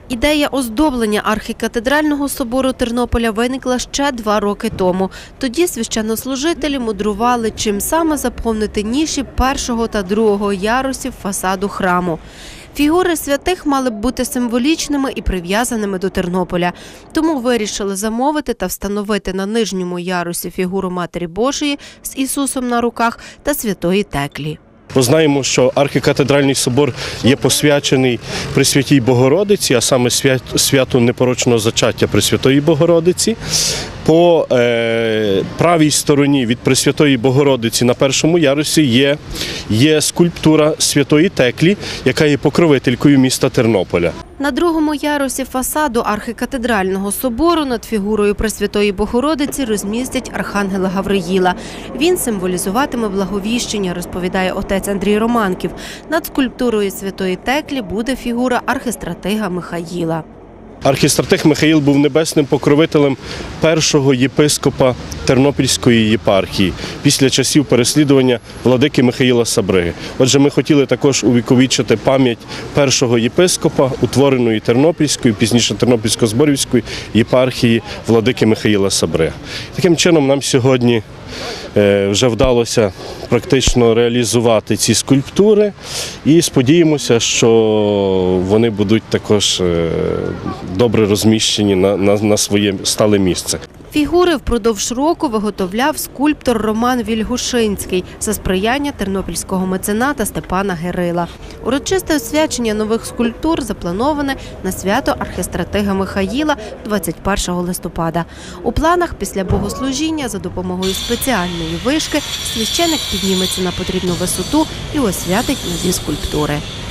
Ідея оздоблення архікатедрального собору Тернополя виникла ще 2 роки тому. Тоді священнослужителі мудрували, чим саме заповнити ніші першого та другого ярусів фасаду храму. Фігури святих мали б бути символічними і прив'язаними до Тернополя. Тому вирішили замовити та встановити на нижньому ярусі фігуру Матері Божої з Ісусом на руках та Святої Теклі. Бо знаємо, що архікатедральний собор є посвячений Пресвятій Богородиці, а саме святу непорочного зачаття Пресвятої Богородиці. По правій стороні від Пресвятої Богородиці на першому ярусі є скульптура Святої Теклі, яка є покровителькою міста Тернополя. На другому ярусі фасаду архікатедрального собору над фігурою Пресвятої Богородиці розмістять архангела Гавриїла. Він символізуватиме благовіщення, розповідає отець Андрій Романків. Над скульптурою Святої Теклі буде фігура архистратига Михаїла. Архістратиг Михаїл був небесним покровителем першого єпископа Тернопільської єпархії після часів переслідування владики Михаїла Сабриги. Отже, ми хотіли також увіковічити пам'ять першого єпископа, утвореної Тернопільської, пізніше Тернопільсько-Зборівської єпархії владики Михаїла Сабриги. Таким чином нам сьогодні вже вдалося практично реалізувати ці скульптури і сподіємося, що вони будуть також добре розміщені на своє стале місце. Фігури впродовж року виготовляв скульптор Роман Вільгушинський за сприяння тернопільського мецената Степана Герила. Урочисте освячення нових скульптур заплановане на свято архистратига Михаїла 21 листопада. У планах після богослужіння за допомогою спеціальної вишки священик підніметься на потрібну висоту і освятить нові скульптури.